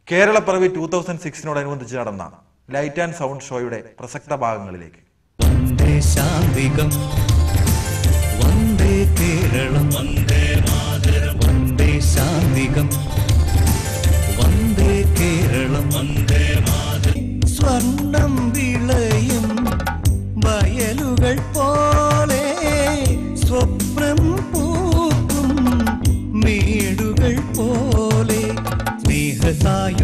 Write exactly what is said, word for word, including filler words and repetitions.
കേരളപ്പിറവി two thousand സിക്സിനോടനുബന്ധിച്ച് നടന്ന light and sound ഷോയുടെ പ്രസക്ത ഭാഗങ്ങളിലേക്ക്. വന്ദേ ശാന്തികം, വന്ദേ കേരളം, വന്ദേ മാതരം, വന്ദേ ശാന്തികം, വന്ദേ കേരളം, വന്ദേ മാതരം. സ്വർണം വിളയും വയലുകൾ പോലെ സ്വപ്നം പൂക്കും മേടുകൾ പോലെ സ്നേഹസായ